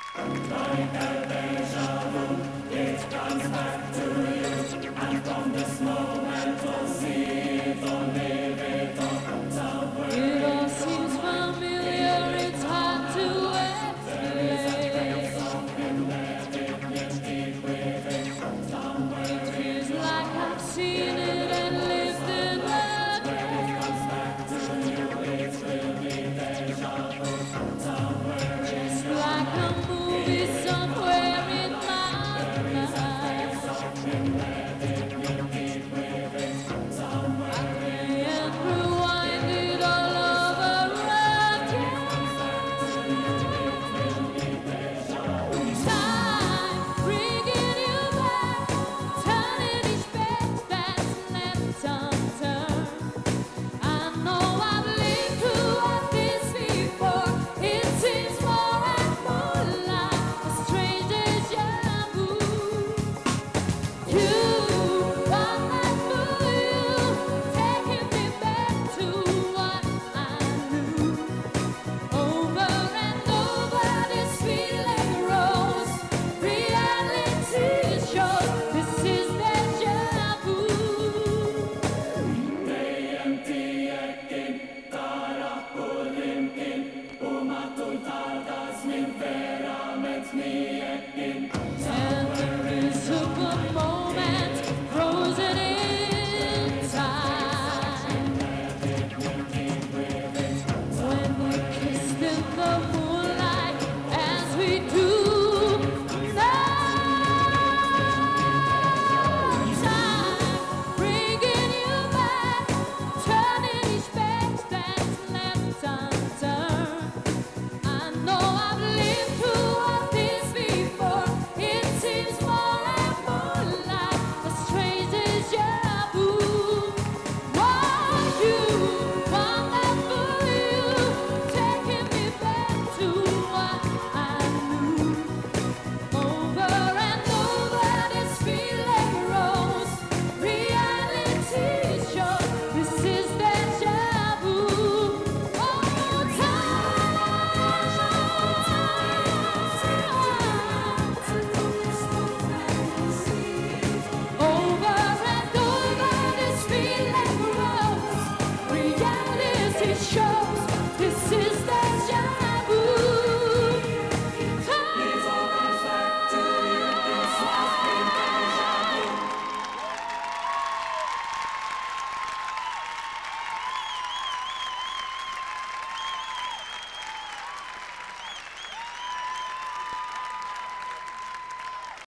Like a deja vu, it comes back to you, and from this moment we'll see it, don't live it, don't somewhere. It all seems familiar, it's hard to explain. Something let it get deep with it, somewhere It feels like I've seen it and lived it again. it comes back to you, it will be deja vu, somewhere Just like a movie somewhere in my mind. something let it get deep with it, somewhere I can't rewind it all over again. Time bringing you back, turning each page that's left unturned. I know I've lived through all this before. It seems more and more like a strange deja vu. You, one night for you, taking me back to what I knew. Over and over, this feeling grows. Reality shows this is deja vu. Teiekin tarapulimkin, umatul tardas min vera met miekin.